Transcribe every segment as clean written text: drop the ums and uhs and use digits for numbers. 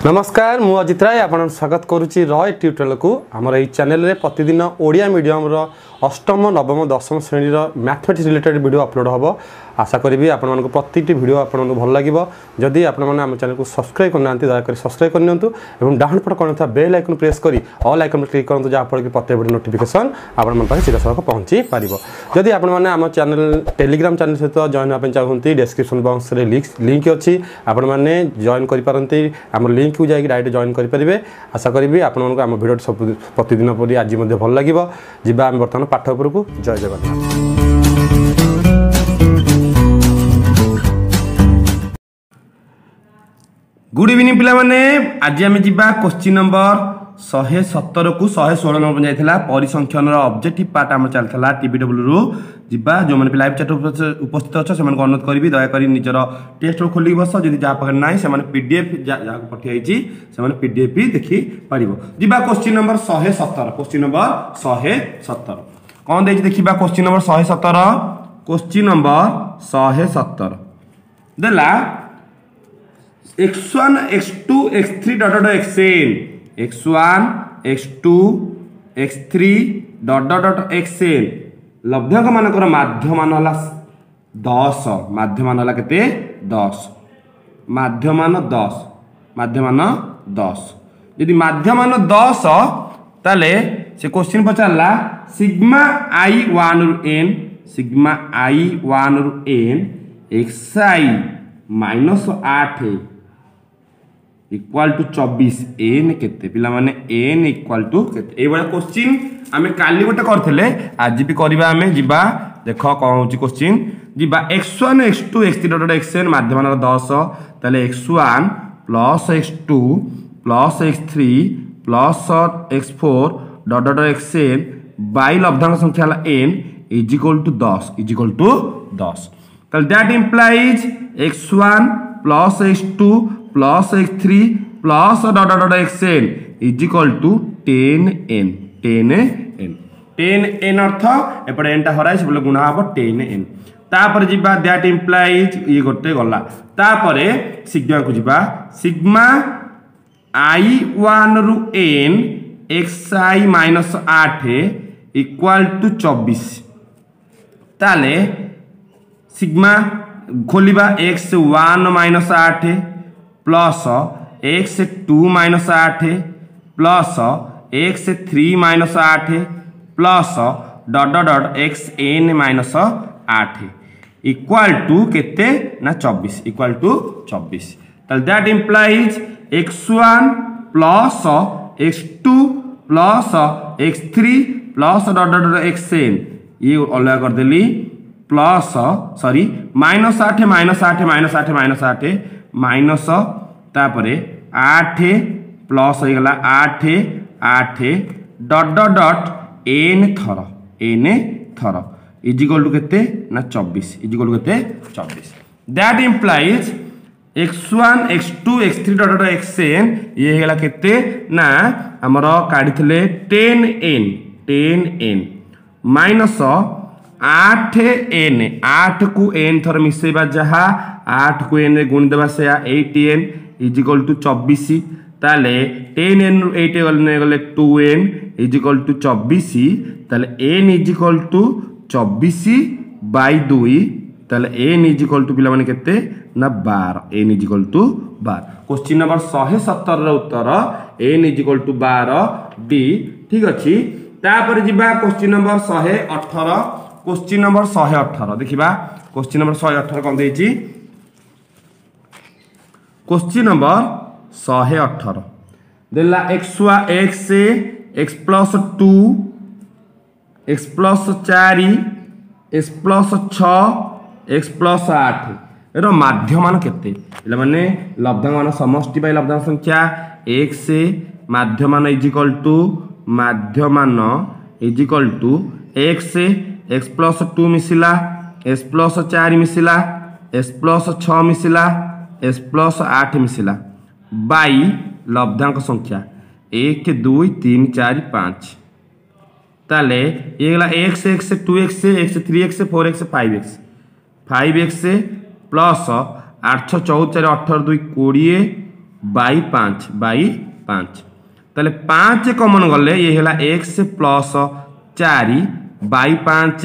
नमस्कार मु अजित राय आपण स्वागत करुच्ची रॉय ट्यूटोरियल को आमर ये चैनल रे प्रतिदिन ओडिया मीडियम रो अष्टम नवम दशम श्रेणी मैथमेटिक्स रिलेटेड वीडियो अपलोड हम आशा करी आपण प्रति वीडियो आपको भल लगे जदि आम चैनल को सब्सक्राइब करना दयाक सब्सक्राइब करनी डाउन पट कर बेल आइकन प्रेस कर ऑल आइकन क्लिक करूँ जहाँफल कि प्रत्येक वीडियो नोटिफिकेशन आपण सीधा सड़क पहुँची पार जदि आपण चैनल टेलीग्राम चैनल सहित जॉइन होगा चाहते डिस्क्रिप्शन बॉक्स रे लिंक अच्छी आपण मैंने जॉइन करपारती आम लिंक को जाकि डायरेक्ट जॉइन करेंगे आशा करी आपको आम भिडियो सब प्रतिदिन परी आज भल लगे जा बर्तमान पाठ उपरकू जय जगन्नाथ। गुड इवनिंग पिला माने आज आम जा क्वेश्चन नंबर 117 को 116 नंबर जाइला परिसंख्यान ऑब्जेक्टिव पार्ट आम चलता टीबीडब्ल्यू रु जिबा जो मैंने लाइव चैट उपस्थित अच्छा से अनुरोध करी दयाकोरी निजर टेस्ट खोलिक बस जब जहाँ पाखे ना से पीडीएफ जहाँ पठाई से पीडीएफ भी देखी पार जा क्वेश्चन नंबर 117 क्वेश्चन नंबर 117 कौन देखिए देखा क्वेश्चन नंबर 117 क्वेश्चन नंबर 117 देला x1 x2 x3 dot dot xn x1 x2 x3 dot dot dot xn लब्धक मानकर माध्यमान हला 10 माध्यमान हला केते 10 माध्यमान 10 यदि माध्यमान 10 ताले से क्वेश्चन पचारला सिग्मा i1 रु n सिग्मा i1 रु n xi minus 8 equal to 24 n केते पिला माने एन इक्वाल टू केते ए बडा क्वेश्चन आमे काली गोटे करथिले आज भी करबा आमे जिबा देखो कोन होची क्वेश्चन जिबा x1 x2 x3 dot xn माध्यमान 10 ताले x1 plus x2 plus x3 plus x4 dot dot xn by लब्धांक संख्या हला n इज इक्वल टू 10 ताले that implies x1 plus x2 plus x3 plus dot dot xn is equal to 10n 10n अर्थ एपटे n टा हराई से गुणा हम 10n तापर जिबा दैट इंप्लाइज ये गोटे गला तापरे सिग्मा को जिबा सिग्मा i1 रु n xi minus 8 equal to 24 ताले सिग्मा खोलिबा x1 minus 8 plus x2 minus 8 plus x3 minus 8 plus dot dot dot xn minus 8 equal to केते ना 24 इक्वल टू 24 ताल that implies x1 plus x2 plus x3 plus dot dot dot xn ये अलग कर देली plus sorry minus 8 minus 8 minus 8 minus 8 minus तापरे 8 plus हो गला 8 डॉट डॉट डॉट n थर इज इक्वल टू केते ना 24 इज इक्वल टू केते 24 that implies x1 x2 x3 dot dot xn ये हेला केते ना हमर काढिथले 10n माइनस 8n 8 को n थर मिसेबा जहा 8 को n रे गुण देबा से 8n इज इक्वल टू 24 ताले 10n रु 8 गले 2n इज इक्वल टू 24 ताले n is equal to 24 by 2 ताले n इज इक्वल टू पिला माने केते ना 12 n is equal to 12 question number 117 रो उत्तर n is equal to 12 D ठीक अछि तापर जिबा क्वेश्चन नंबर 118 क्वेश्चन नंबर 118 देखिबा क्वेश्चन नंबर 118 कोन देछि क्वेश्चन नंबर 118 देला x plus 2 x plus 4 x plus 6 x plus 8 एरो माध्यमान केते एला माने लब्धांक समष्टि बाय लब्धांक संख्या x माध्यमान इज इक्वल टू माध्यमान is equal to x plus 2 मिसिला s प्लस 4 मिसिला s प्लस 6 मिसिला s प्लस 8 मिसिला बाई लब्धांक संख्या 1 2 3 4 5 ताले ये गला x 2x x 3x 4x 5x plus 8 14 18 2 20 by 5 ताले 5 कॉमन गले ये हैला x प्लस 4 बाई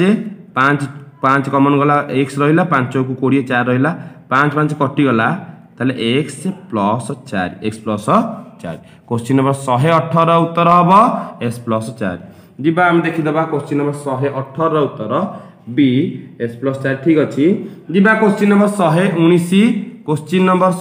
5 कॉमन गला x रहिला 5 को 20 4 रहिला 5 5 कटि गला ताले x प्लस 4 क्वेश्चन नंबर 118 उत्तर हबो s प्लस 4 जिबा हम देखि दबा क्वेश्चन नंबर 118 उत्तर b s प्लस 4 ठीक अछि जिबा क्वेश्चन नंबर 119 क्वेश्चन नंबर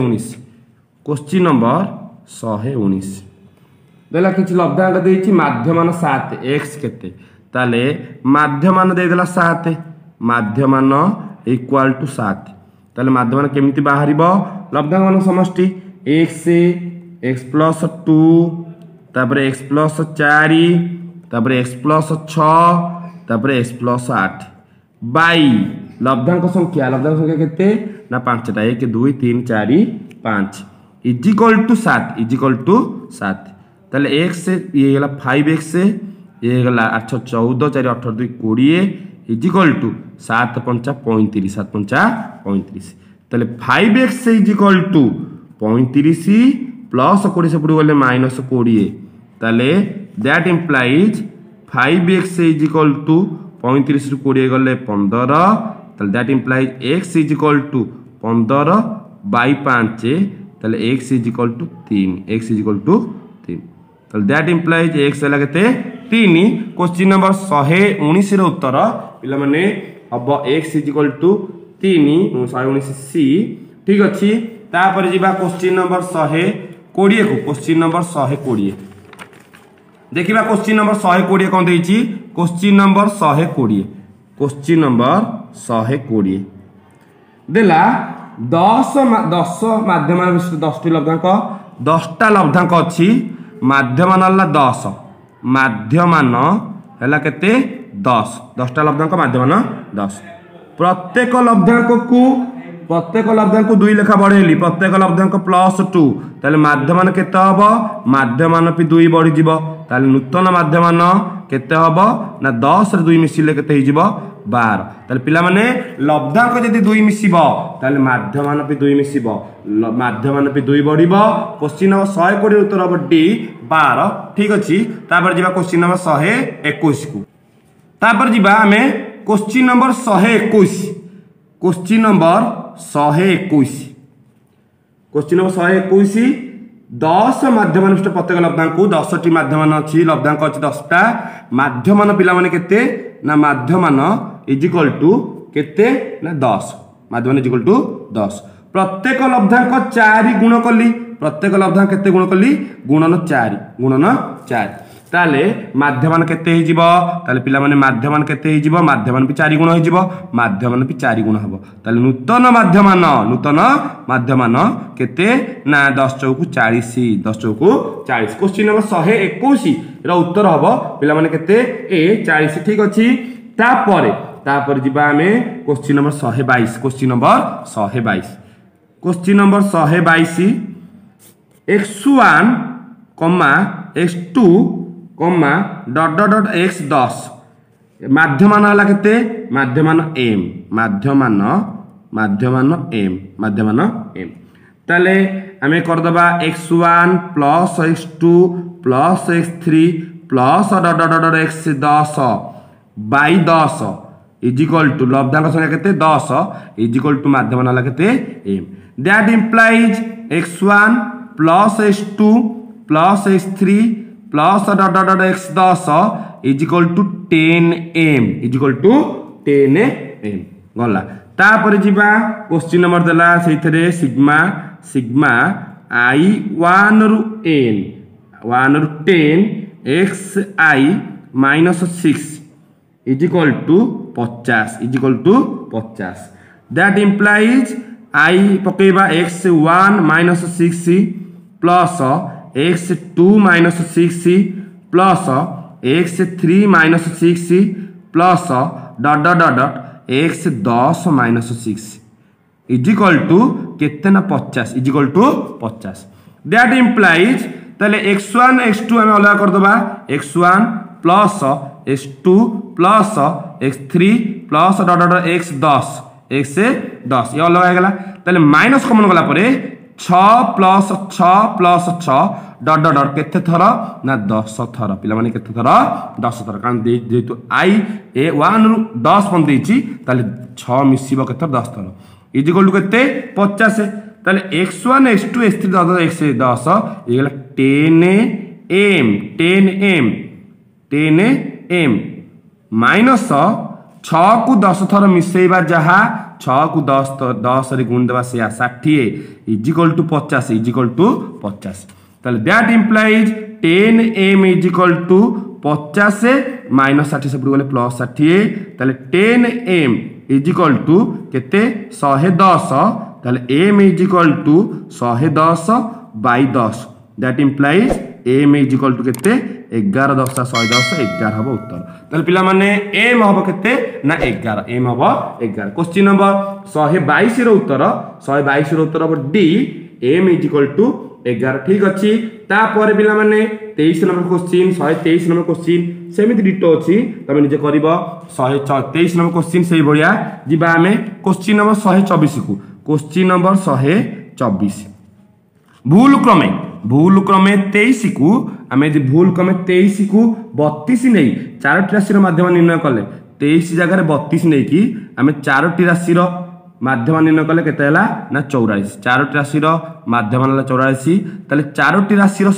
119 देला किछ लब्धांक देछि माध्यमान 7 x केते ताले माध्यमान दे देला 7 माध्यमान इक्वल टू 7 ताले माध्यमान केमिति बाहरिबो लब्धांक मान समष्टि x प्लस 2 तापर x प्लस 4 तापर x प्लस 6 तापर x प्लस 8 बाई लब्धांक संख्या केते ना 5 टा 1 2 3 4 5 इज इक्वल टू 7 ताले x ये गला 5x ये गला 8 14 4 18 2 20 इज इक्वल टू 7 5 35 ताले 5x is equal to 35 plus 20 से पड़ी गले माइनस 20 ताले that implies 5x is equal to 35 रु 20 गले 15 ताले that implies x is equal to 15 by 5 ताले x इज इक्वल टू 3 ताले दैट इंप्लाइज x हला केते 3 क्वेश्चन नंबर 119 रो उत्तर पिला माने अब x is equal to 3 119 C ठीक अछि तापर जिबा क्वेश्चन नंबर 120 को क्वेश्चन नंबर 120 देखिबा क्वेश्चन नंबर 120 कोन देछि क्वेश्चन नंबर 120 देला 10 माध्यमान 10 टी लब्धांक 10 टा लब्धांक अछि माध्यमान हला 10 माध्यमान हला केते 10 टा लब्धांक माध्यमान 10 प्रत्येक लब्धांक को 2 लेखा बढ़ेली प्रत्येक लब्धांक प्लस 2 ताले माध्यमान केते हबो माध्यमान पि 2 बढ़ी जिवो ताले नूतन माध्यमान केते हबो ना 10 रे 2 मिसिले केते हि जिवो 12 ताले पिला माने लब्धांक जदी 2 मिसिबो ताले माध्यमान पि 2 मिसिबो माध्यमान पि 2 बढ़िबो क्वेश्चन नंबर 120 उत्तर हबो डी 12 ठीक अछि तापर जिबा क्वेश्चन नंबर 121 को तापर जिबा हमें क्वेश्चन नंबर 121 क्वेश्चन नंबर 121 10 माध्यमान विशिष्ट प्रत्येक लब्धांक 10 टी माध्यमान अछि लब्धांक अछि 10 टा माध्यमान पिला माने केते ना माध्यमान इज इक्वल टू केते ना 10 माध्यमान इज इक्वल टू 10 प्रत्येक लब्धांक 4 गुण कली प्रत्येक लब्धांक केते गुण कली गुणन 4 ताले माध्यमान केते हि जिवो ताले पिला माने माध्यमान केते हि जिवो माध्यमान भी 4 गुण हि जिवो माध्यमान भी 4 गुण हबो ताले नूतन माध्यमान केते ना 10 चौकु 40 क्वेश्चन नंबर 121 रा उत्तर हबो पिला माने केते ए 40 ठीक अछि तापर जिबा हमें question number 122 question number 122 x1 x2 dot dot dot x 10 माध्यमान हला केते माध्यमान m ताले हमें कर दबा x1 plus x2 plus x3 plus dot dot dot x 10 by 10 is equal to लब्धांक संख्या केते 10 इज इक्वल टू माध्यमान हला केते m that implies x1 plus x2 plus x3 plus dot dot dot x 10 is equal to 10m गला तापर जिबा question number देला सेइथरे sigma i 1 रु n 1 रु 10 xi minus 6 is equal to 50 that implies I पकेबा x1 minus 6 plus x2 minus 6 plus x3 minus 6 plus dot dot dot dot x 10 minus 6 is equal to केते ना 50 is equal to 50 that implies ताले x1 x2 हमें अलग कर दबा x1 plus x2 plus x3 plus dot dot x 10 x से 10 ये अलग हो गला ताले माइनस कॉमन गला परे 6 प्लस 6 डट डट डट केते थर ना 10 थर पिला माने केते थर 10 थर कारण जेतु आई ए 1 रु 10 पन देछि ताले 6 मिसिबो केते 10 थर इज इक्वल टू केते 50 ताले x1 x2 x3 x 10 इगला 10 m minus 6 को 10 थर मिसेइबा जहा 6 को 10 रे गुण देबा से 60 is equal to 50 is equal to 50 ताले that implies 10m is equal to 50 minus 60 से गले प्लस 60 ताले 10m इज इक्वल टू केते 110 ताले m is equal to 110 by 10 that implies m is equal to केते 11 10 110 11 हबो उत्तर ताले पिला माने m हबो केते ना 11 m हबो 11 क्वेश्चन नंबर 122 रो उत्तर 122 रो उत्तर हबो d m is equal to 11 ठीक अछि तापर पिला माने 23 नंबर क्वेश्चन 123 नंबर क्वेश्चन सेमिति डिटो अछि तमे निजे करिवो 123 नंबर क्वेश्चन सेही बढिया जिबा हमें क्वेश्चन नंबर 124 को क्वेश्चन नंबर 124 भूल क्रमे 23 को आमे यदि भूल क्रमे 23 को 32 नै चारोटी राशि रो माध्यम निर्णय कले 23 जगह 32 नै कि आमे चारोटी राशि रो माध्यम निर्णय कले केते हला ना 44 चारोटी राशि रो माध्यम हला 84 तले चारोटी राशि रो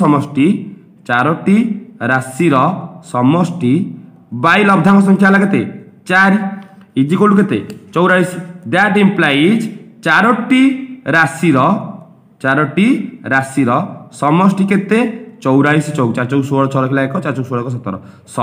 समष्टि बाय लब्धांश संख्या हला केते 4 इज इक्वल टू केते 84 दैट इंप्लाइज चारोटी राशि रो समष्टि केते 84 4 16 6 लिखला 1 4 16 17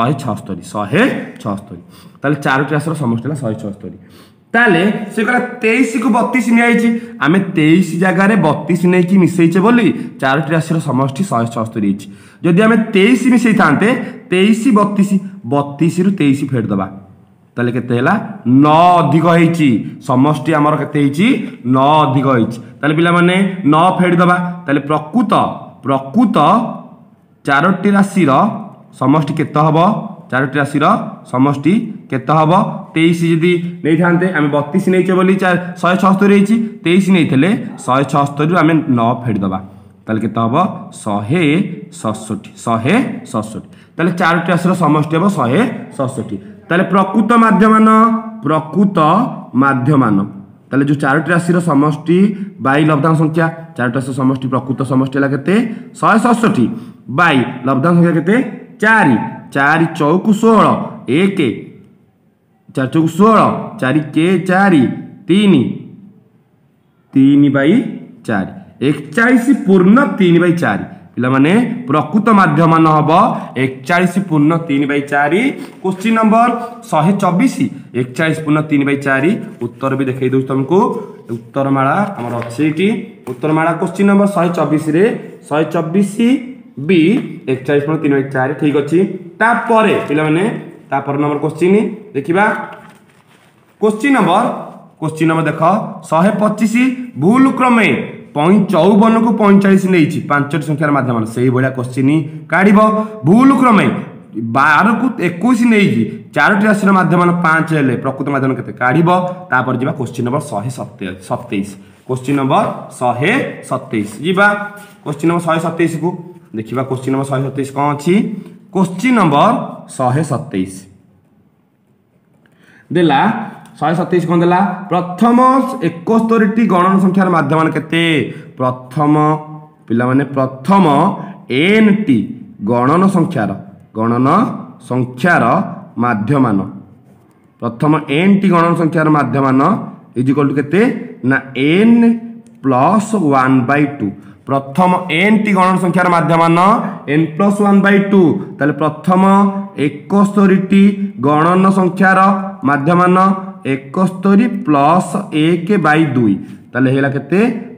176 ताले चारोटी राशि रो समष्टि हला 176 ताले से कहला 23 को 32 नि आइछि आमे 23 जगह रे 32 नै कि मिसैछे बोली चारोटी राशि रो समष्टि 176 आइछि जदि आमे 23 मिसै थांते 23 32 रु 23 फेड दबा ताले केते हला 9 अधिक होईछि समष्टि हमर केते होईछि 9 अधिक होईछि ताले पिला माने 9 फेड दबा ताले प्रकृत चारोटी राशि रो समष्टि केते हबो चारोटी राशि रो समष्टि केते हबो 23 जदी नै थांते आमे 32 नैचे बोली 176 रहिछि 23 नैथले 176 रु आमे 9 फेड दबा ताले केते हबो 167 ताले चारोटी राशि रो समष्टि हबो 167 ताले प्रकृत माध्यमान ताले जो चारोटी राशि रो समष्टि बाय लब्धांश संख्या चारोटी राशि समष्टि प्रकृत समष्टि हला केते 167 बाय लब्धांश संख्या केते 4 चौक 16 1 4 चौक 16 4 के 4 3 बाय 4 41 पूर्ण 3 बाय 4 पिला माने प्रकृत माध्यमान हबो 41 पूर्ण 3 बाय 4 क्वेश्चन नंबर 124 41 पूर्ण 3 बाय 4 उत्तर भी देखाई दउ तुमको उत्तरमाला हमर अछि उत्तरमाला क्वेश्चन नंबर 124 रे 124 बी 41 पूर्ण 3 बाय 4 ठीक अछि तापरे पिला माने तापर नंबर क्वेश्चन देखिबा क्वेश्चन नंबर देखो 125 भूल क्रमे 54 को 45 नहीं पांचटी संख्यार माध्यम से भाया क्वेश्चन काढ़ भूल क्रमे 12 को 21 नहीं चारोटी राशि माध्यम 5 हेले प्रकृत माध्यम के काढ़ तापर जा क्वेश्चन नंबर 127 क्वेश्चन नंबर 127 जीवा क्वेश्चन नंबर 127 को देखिबा क्वेश्चन नंबर 127 कौन अच्छी क्वेश्चन नंबर 127 देला 127 कौन देला प्रथम 71 गणन संख्यार माध्यम केते प्रथम पिला माने प्रथम n टी गणन संख्यार माध्यमान प्रथम n टी गणन संख्यार माध्यमान इज इक्वल टू केते ना n प्लस 1/2 प्रथम n टी गणन संख्यार माध्यमान n प्लस 1/2 ताले प्रथम 71 टी गणन संख्यार माध्यमान 71 प्लस 1/2 ताले हेला केते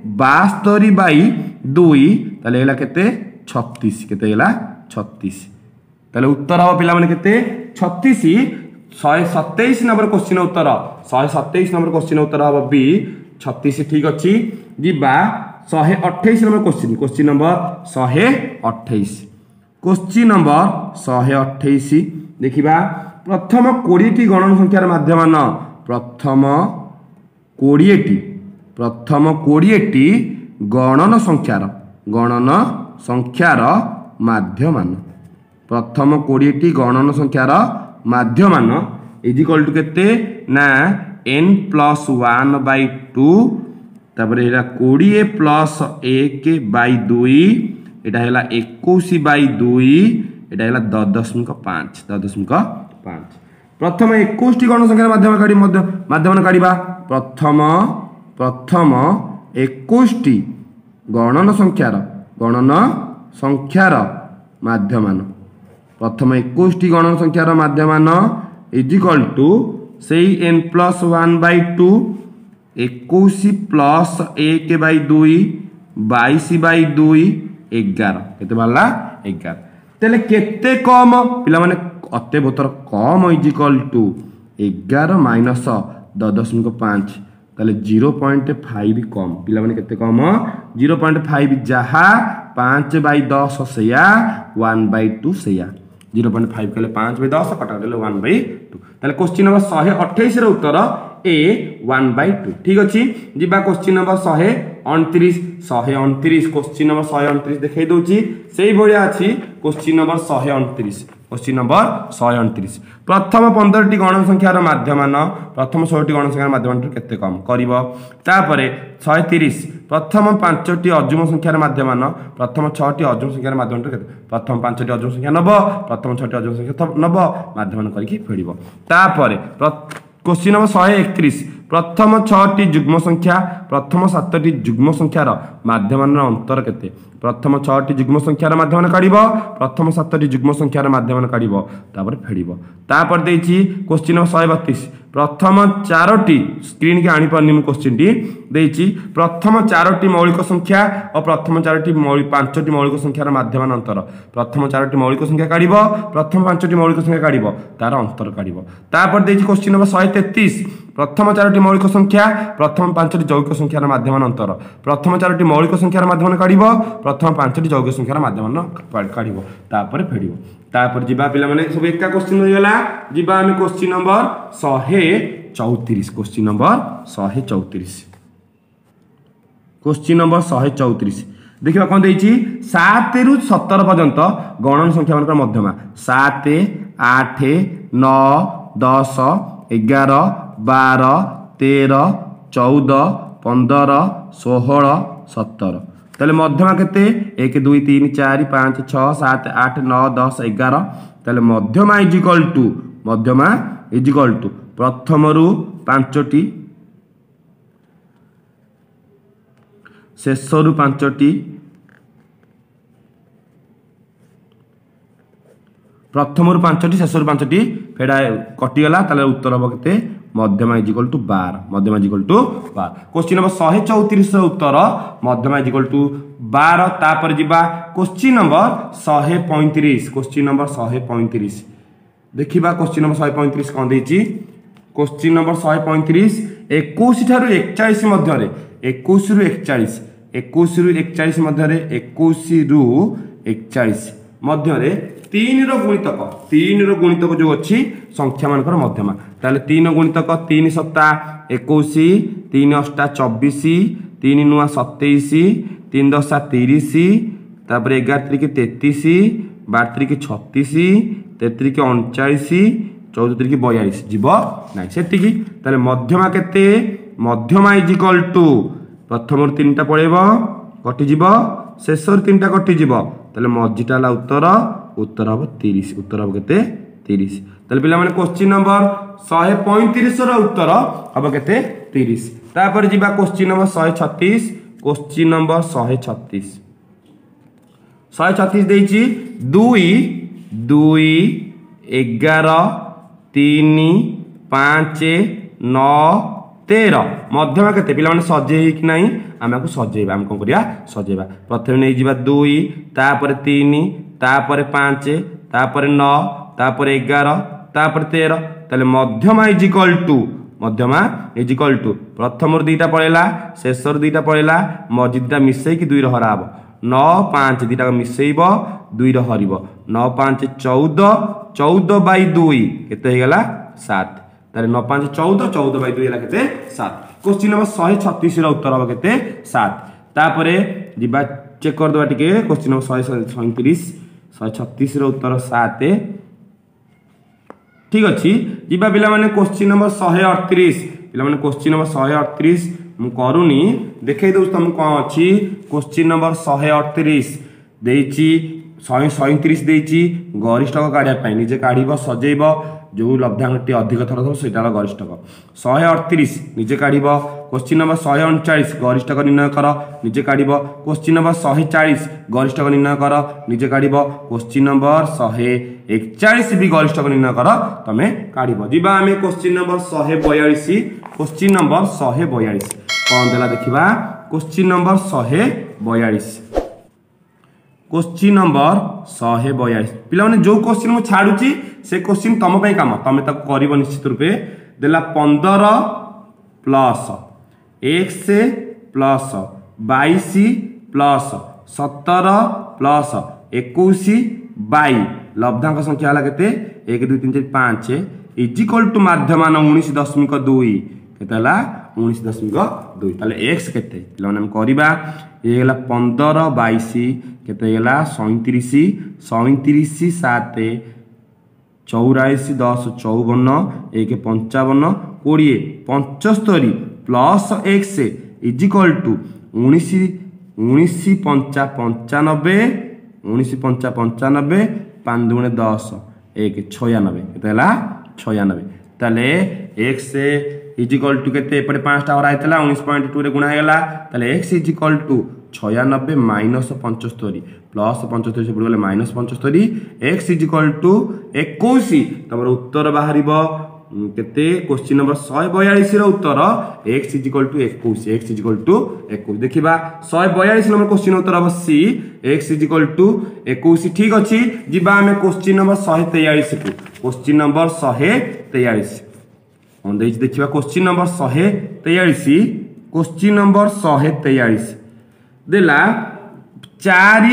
72/2 ताले हेला केते 36 केते हेला 36 ताले उत्तर हो पिला माने केते 36 127 नंबर क्वेश्चन उत्तर 127 नंबर क्वेश्चन उत्तर हो बी 36 ठीक अछि जिबा 128 number question number 128 question number 128 देखिबा प्रथम 20 टी गणन संख्यार माध्यमान प्रथम 20 टी गणन संख्यार माध्यमान प्रथम 20 गणन संख्यार माध्यमान इज इक्वल टू केते ना n+1/2 तापर एला 20 + 1/2 एटा हैला 21/2 एटा हैला 10.5 प्रथम 21 गणन संख्यार माध्यमान काढिबा प्रथम 21 गणन संख्यार माध्यमान प्रथम 21 गणन संख्यार माध्यमान इज इक्वल टू से n+1/2 21 + 1/2 22/2 11 केते बाला 11 तेले केते कम पिला माने अते बोतर कम इज इक्वल टू 11 - 10.5 ताले 0.5 कम पिला माने केते कम 0.5 जहा 5/10 सेया 1/2 सेया 0.5 कले 5/10 कटा देले 1/2 ताले क्वेश्चन नंबर 128 रो उत्तर ए 1/2 ठीक अछि जिबा क्वेश्चन नंबर 129 क्वेश्चन नंबर 129 देखै दोची सेही भलिया अछि क्वेश्चन नंबर 129 क्वेश्चन नंबर 129 प्रथम 15टी गणन संख्यार माध्यमान प्रथम 16टी गणन संख्यार माध्यमान केते कम करिवो तापरे 130 प्रथम 5टी अजुम संख्यार माध्यमान प्रथम 6टी अजुम संख्यार माध्यमान केते प्रथम 5टी अजुम संख्या नबो प्रथम 6टी अजुम संख्या नबो माध्यमान करिकि फेडिवो तापरे क्वेश्चन नंबर 131 प्रथम 6टी युग्म संख्या प्रथम 7टी युग्म संख्यार माध्यमान अंतर केते प्रथम 6टी युग्म संख्यार माध्यमान काढिबो प्रथम 7टी युग्म संख्यार माध्यमान काढिबो तापर फेडिबो तापर देछि क्वेश्चन नंबर 132 प्रथम 4टी स्क्रीन के आनी परनी क्वेश्चन टी देछि प्रथम 4टी मौलिक संख्या और प्रथम 5टी मौलिक संख्यार माध्यमान अंतर प्रथम 4टी मौलिक संख्या काढिबो प्रथम 5टी मौलिक संख्या काढिबो तार अंतर काढिबो तापर देछि क्वेश्चन नंबर 133 प्रथम 4टी मौलिक संख्या प्रथम 5टी यौगिक संख्यार माध्यमान अंतर प्रथम 4टी मौलिक संख्यार माध्यमान काढिबो प्रथम 5टी यौगिक संख्यार माध्यमान काढिबो तापर फेडिबो तापर जिबा पिला माने सब एका क्वेश्चन हो गेला जिबा हम question number 134 question number 134 question number 134 देखिबा कोन देछि 7 रु 17 पर्यंत गणन संख्या मानकर मध्यमा 7 8 9 10 11 12 13 14 15 16 17 ताले मध्यमा केते 1 2 3 4 5 6 7 8 9 10 11 ताले मध्यमा इज इक्वल टू प्रथम रु 5टी शेष रु 5टी प्रथम रु 5टी शेष रु 5टी फेडा कटि गला ताले उत्तर हो केते मध्यमा इज इक्वल टू 12 मध्यमा is equal to 12 question number 134 रो उत्तर मध्यमा इज इक्वल टू 12 तापर जिबा क्वेश्चन नंबर 135 क्वेश्चन नंबर 135 देखिबा क्वेश्चन नंबर 135 कोन देछि क्वेश्चन नंबर 135 21 ठारू 41 मध्य रे 21 रु 41 21 रु 41 मध्य रे 21 रु 41 मध्य रे 3 रो गुणितक जो अछि संख्या मानकर मध्यमा ताले 3 गुणितक 3 सत्ता 21 3 अष्टा 24 3 नुआ 27 3 दशा 30 तापर 11 त्रिके 33 12 त्रिके 36 13 के 39 14 त्रिके 42 जीव नाइ सेतिकी ताले मध्यमा केते मध्यमा इज इक्वल टू प्रथम 3टा पळेबो कटि जीव शेष 3टा कटि जीव ताले मझिटा ला उत्तर हम 30 उत्तर हम केते 30 ताले पिला माने क्वेश्चन नंबर 135 रो उत्तर हम केते 30 तापर जीवा क्वेश्चन नंबर 136 क्वेश्चन नंबर 136 देछि 2 2 11 3 5 9 13 मध्यमा केते पिला माने सजे कि नाही हमको सजेबा हम कोन करिया सजेबा प्रथमे नै जिबा 2 तापर 3 तापर 5 तापर 9 तापर 11 तापर 13 ताले मध्यमा इज इक्वल टू प्रथम दुईटा पळेला शेष दुईटा पळेला मझि दुईटा मिसै कि 2 रो हराब 9 5 दुईटा मिसैबो 2 रो हरिबो 9 5 14 14/2 केते हे गेला 7 ताले 9 5 14 14/2 हेला केते 7 क्वेश्चन नंबर 136 रो उत्तर हो केते 7 तापर जीवा चेक करदे टिके क्वेश्चन नंबर 137 136 उत्तर 7 ठीक अच्छी जीवा पिला माने क्वेश्चन नंबर 138 पिला माने क्वेश्चन नंबर 138 मु करूनी देखे दउछ तुम कोन अछि क्वेश्चन नंबर 138 देइची 137 देइची गरिष्ठक काढिया पई निजे काढिबो सजेइबो जो लब्धांगटी अधिक थर थो सेटा गरिष्ठक 138 निजे काढिबो क्वेश्चन नंबर 139 गरिष्ठक निर्णय कर निजे काढिबो क्वेश्चन नंबर 140 गरिष्ठक निर्णय कर निजे काढिबो क्वेश्चन नंबर 141 भी गरिष्ठक निर्णय कर तमे काढिबो जीवा आमे क्वेश्चन नंबर 142 क्वेश्चन नंबर 142 कोन देला देखिबा क्वेश्चन नंबर 142 क्वेश्चन नंबर 142 पिला माने जो क्वेश्चन मु छाडुची से क्वेश्चन तम पई काम तमे ताको करिवो निश्चित रूपे देला 15 plus x plus 22 plus 17 plus 21 by लब्धांक संख्या हला केते 1 2 3 4 5 इज इक्वल टू माध्यमान 19.2 केतला 19.2 ताले x केते पिला माने हम करिबा ए हला 15 22 केते हला 37 37 7 84 10 54 1 55 20 75 plus x is equal to 19 95 5 दुणे 10 1 96 केते हला 96 ताले x इज इक्वल टू केते एपटे 5 टा और आइतला 19.2 रे गुणा हेला ताले x इज इक्वल टू 96 माइनस 75 प्लस 75 से पड़ गले minus 75 x is equal to 21 तमरो उत्तर बाहरिबो केते क्वेश्चन नंबर 142 रो उत्तर x is equal to 21 x is equal to 21 देखिबा 142 नंबर क्वेश्चन उत्तर अब c x is equal to 21 ठीक अछि जिबा हमें क्वेश्चन नंबर 143 को क्वेश्चन नंबर 143 on देज देखिबा क्वेश्चन नंबर 143 क्वेश्चन नंबर 143 देला 4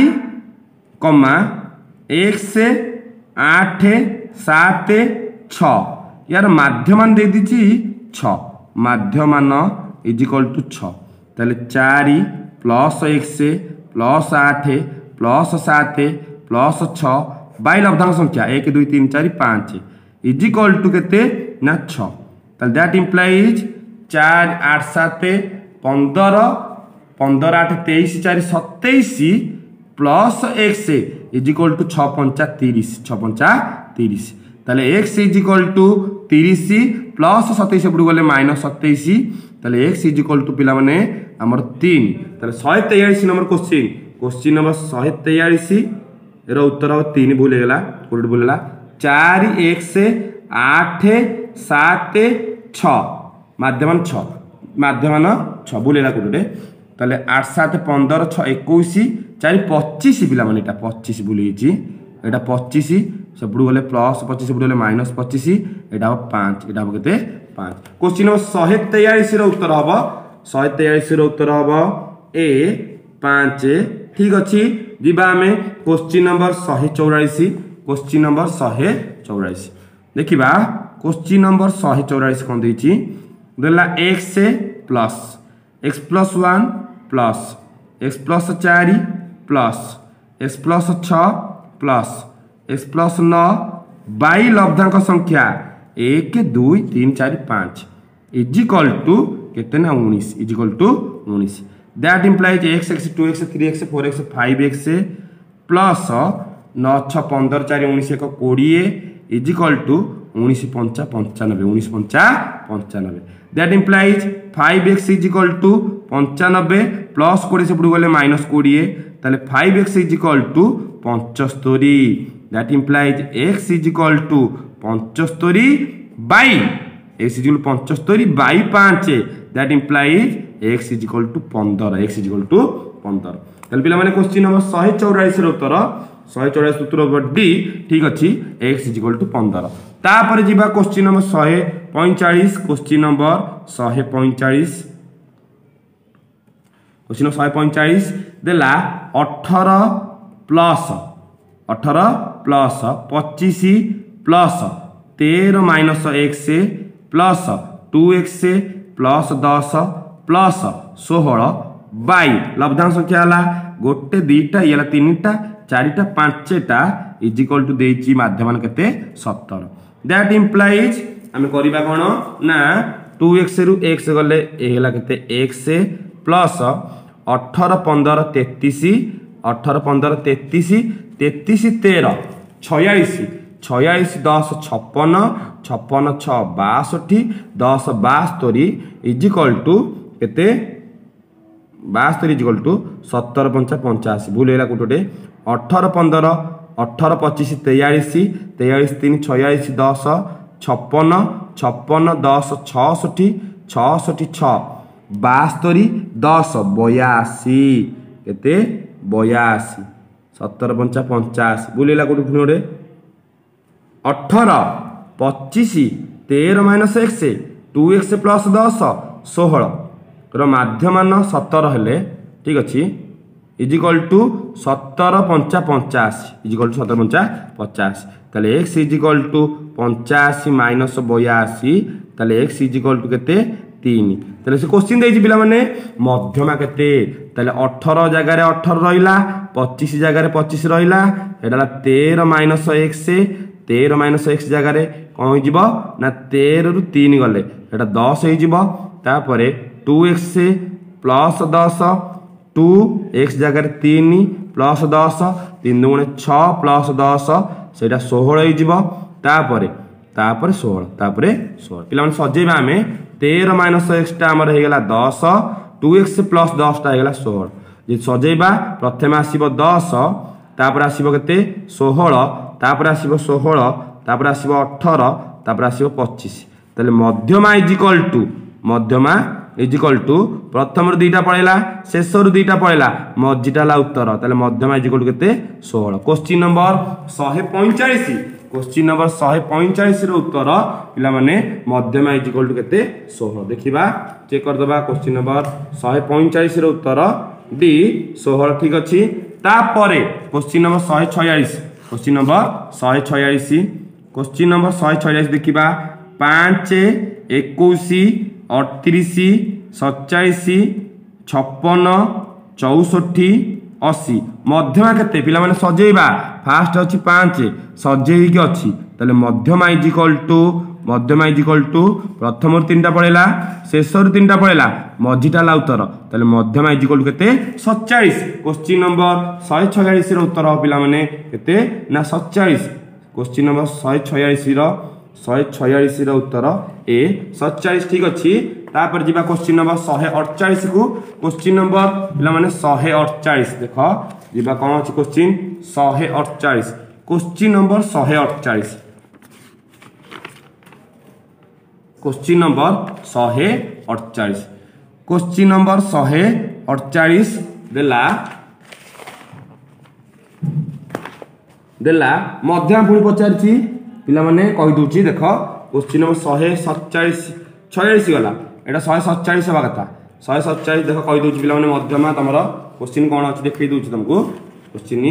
x 8 7 6 यार माध्यमान दे दीची 6 माध्यमान इज इक्वल टू 6 ताले 4 plus x plus 8 plus 7 plus 6 by लब्धांक संख्या 1 2 3 4 5 इज इक्वल टू केते ना 6 ताले that implies 4 8 7 15 15 8 23 4 27 plus x is equal to 6 5 30 6 5 30 ताले x is equal to 30 plus 27 पड़ गले माइनस 27 ताले x इज इक्वल टू पिला माने हमर 3 ताले 143 नंबर क्वेश्चन नंबर 143 रो उत्तर 3 भूल गेला कोड बोलला 4 x 8 7 6 माध्यमान 6 बोलेला कोडे ताले 8 7 15 6 21 4 25 पिला माने एटा 25 बोलेची एटा 25 सब गले प्लस 25 सब गले माइनस 25 एटा 5 एटा केते 5 क्वेश्चन नंबर 143 रो उत्तर हबो 143 रो उत्तर हबो ए 5 ठीक अछि दिबा हमें क्वेश्चन नंबर 144 क्वेश्चन नंबर 144 देखिबा क्वेश्चन नंबर 144 कोन देछि देला x plus x plus 1 plus x plus 4 plus x plus 6 plus x plus 9 by लब्धांक संख्या 1 2 3 4 5 इज इक्वल टू केते ना 19 is equal to 19 that implies x 2x 3x 4x 5x plus 9 6 15 4 19 1 20 is equal to 19 5 95 19 5 95 that implies 5x is equal to 95 plus 20 से पड़ गले minus 20 ताले 5x is equal to 75 that implies x is equal to 75 by x is equal to 75 by 5 that implies x is equal to 15 x is equal to 15 ताले पिला माने question number 144 रो उत्तर 144 उत्तर डी ठीक अछि x is equal to 15 तापर जीवा question number 145 question number 145 question 145 देला 18 plus 25 plus 13 minus x plus 2x plus 10 plus 16 by लब्धांश संख्या है गोटे दुईटा ये तीनटा चारिटा पांचटा इज इक्वल टू देछि माध्यमान केते 17 दैट इम्प्लाइज आम करबा कोन ना 2x रु x गले एला केते x plus 18 15 33 18 15 33 33 13 46 46 10 56 56 6 62 10 72 is equal to केते 72 इज इक्वल टू 17 5 85 भूल है कोटे 18 15 18 25 43 43 3 46 10 56 56 10 66 66 6 72 10 82 केते 82 17 5 85 भूल है कोटे पुणी 18 25 13 माइनस x 2x प्लस 10 16 रो माध्यमान 17 हेले ठीक अच्छे is equal to 17 5 85 is equal to 17 5 85 ताले x is equal to 85 minus 82 ताले x इज इक्वल टू केते 3 ताले से क्वेश्चन देछि पिला माने मध्यमा केते ताले 18 जगह रे 18 रहिला 25 जगह रे 25 रहिला एडाला 13 माइनस x 13 माइनस x जगह रे कोन हो जिवो ना 13 रु 3 गले एटा 10 हो जिवो तापरे 2x प्लस 10 2x जगह 3 प्लस 10 3 गुणे 6 प्लस 10 सेटा 16 हो तापरे 16 पिला माने सजेबा हमें 13 माइनस x टा हमर हे गेला 10 2x प्लस 10 टा हे गेला 16 जे सजेबा प्रथम आसीबो 10 तापर आसीबो केते 16 तापर आसीबो 16 तापर आसीबो 18 तापर आसीबो 25 तले मध्यमा इज इक्वल टू प्रथम रु दुईटा पड़ेगा शेष रु दुईटा पड़ेगा मझीटा ला उत्तर ताले मध्यमा इज इक्वल टू केते 16 क्वेश्चन नंबर 145 क्वेश्चन नंबर 145 रो उत्तर पिला माने मध्यमा इज इक्वल टू केते 16 देखिबा चेक कर दबा क्वेश्चन नंबर 145 रो उत्तर डी 16 ठीक अछि तापरे question number 146 question number 146 question number 146 देखिबा 5 21 38 47 56 64 80 मध्यमा केते पिला माने सजेइबा फास्ट अछि 5 सजेइ के अछि तले मध्यमा इज इक्वल टू प्रथम रु 3टा पड़ेला शेष रु 3टा पड़ेला मझीटा ला उत्तर तले मध्यमा इज इक्वल टू केते 47 क्वेश्चन नंबर 146 रो उत्तर पिला माने केते ना 47 क्वेश्चन नंबर 146 रो उत्तर ए 47 ठीक अछि तापर जिबा क्वेश्चन नंबर 148 को क्वेश्चन नंबर पिला माने 148 देखो जिबा कोन अछि question 148 question number 148 question number 148 question number 148 देला मध्यम पुणी पचारछि पिला माने कहि दोछि देखो क्वेश्चन नंबर 147 गला एटा 147 हवा कथा 147 देखो कहि दोछि पिला माने मध्यमा तमरो क्वेश्चन कोन अछि देखै दोछि तुमको क्वेश्चन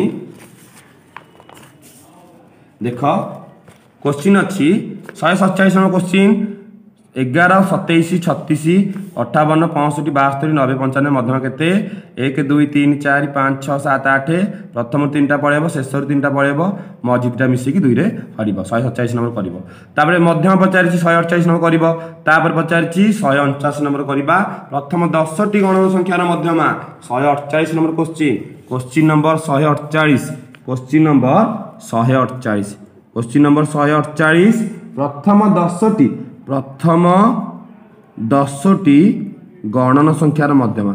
देखो क्वेश्चन अछि 147 नंबर क्वेश्चन 11 27 36 58 65 72 90 95 मध्यमा केते 1 2 3 4 5 6 7 8 प्रथम 3टा पळेबो शेष 3टा पळेबो मझीटा मिसी की 2 रे हरिबो 147 नंबर करिवो तापर मध्यमा पचारिछि 148 नंबर करिवो तापर पचारिछि 149 नंबर करिबा प्रथम 10 टी गण संख्यार मध्यमा 148 number question number 148 question number 148 प्रथम 10 टी गणन संख्यार मध्यमा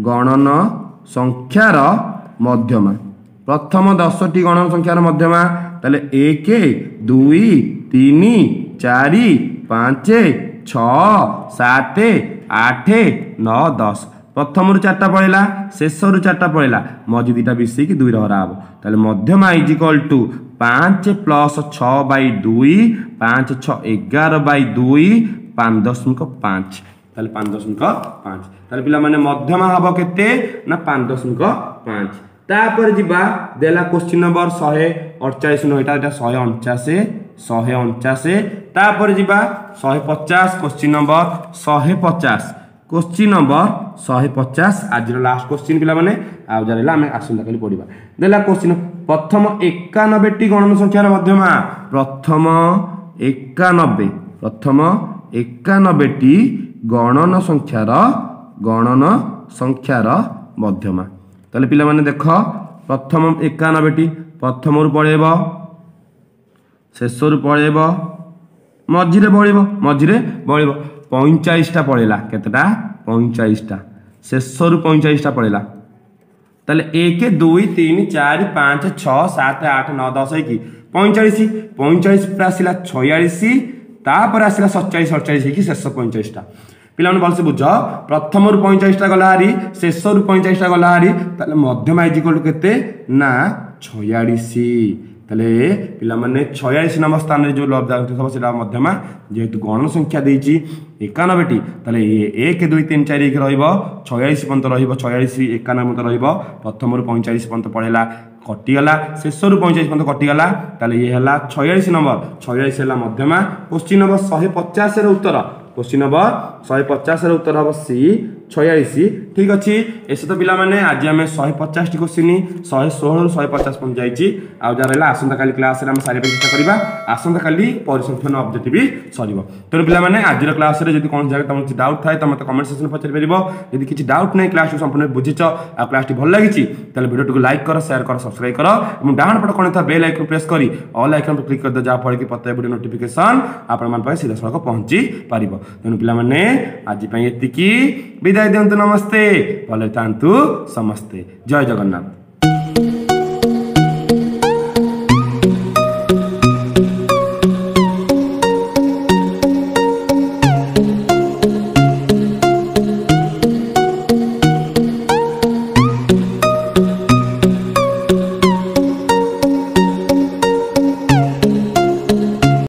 प्रथम 10 टी गणन संख्यार मध्यमा ताले 1 2 3 4 5 6 7 8 9 10 प्रथम रु 4टा पड़ेला शेष रु 4टा पड़ेला मझी दुईटा मिसी की 2 रे हरा हबो ताले मध्यमा is equal to 5 plus 6 by 2 5 6 11 by 2 5.5 ताले 5.5 ताले पिला माने मध्यमा हबो केते ना 5.5 तापर जिबा देला क्वेश्चन नंबर 148 नो एटा 149 तापर जिबा 150 क्वेश्चन नंबर 150 क्वेश्चन नंबर 150 आज लास्ट क्वेश्चन पिला माने आ जरेला हमें आसंता काली पढिबा देला क्वेश्चन प्रथम 91 टी गणन संख्यार मध्यमा प्रथम 91 टी गणन संख्यार मध्यमा ताले पिला माने देख प्रथम 91 टी प्रथम रु पळेबो शेष रु पळेबो मझिरे बळिबो 45 टा पळेला केतटा 45 टा शेष रु 45 टा पळेला ताले 1 2 3 4 5 6 7 8 9 10 की 45 पर आसिला 46 तापर आसिला 47 की शेष 45 टा पिला मन बलसे बुझ प्रथम रु 45 टा गला हारी शेष रु 45 टा गला हारी ताले मध्यमा इज इक्वल टू केते ना 46 ताले पिला माने 46 नंबर स्थान रे जो लब्ध सब सेला मध्यमा जेहेतु गणन संख्या देछि 91 टी ताले 1 2 3 4 1 रहइबो 46 पर्यंत रहइबो 46 91 पर्यंत रहइबो प्रथम रु 45 पर्यंत पड़ेला कटिगला शेष रु 45 पर्यंत कटिगला ताले ये हला 46 नंबर 46 हला मध्यमा क्वेश्चन नंबर 150 रे उत्तर क्वेश्चन नंबर 150 रे उत्तर हम सी 46 ठीक अच्छी ऐसे तो पिला माने आज आम 150 टी क्वेश्चन 116 रु 150 पर्यंत जाइए आउ जहाँ रहा आसंता काली क्लास रे हम सारे चेष्टा करबा आसंता काली परिसंख्यान ऑब्जेक्टिव सरीबो तो पिला माने आज क्लास रे जदी कोन जगह तुम डाउट थाए तो मते कमेंट सेक्शन पचारि परिबो यदि किछि डाउट नै क्लास संपूर्ण बुझिच आ क्लास टी भल लागिछि तले वीडियो को लाइक करो शेयर करो सब्सक्राइब करो एवं डाउन पट कोन था बेल आइकन प्रेस करी ऑल आइकन पर क्लिक कर दो जा फळे कि प्रत्येक वीडियो नोटिफिकेशन आपण मन पाए सीधा सड़क पहुंची पारिबो तेनु पिला माने आज पई एतिकी विदाय दियंतु नमस्ते भले थांतु समस्ते जय जगन्नाथ।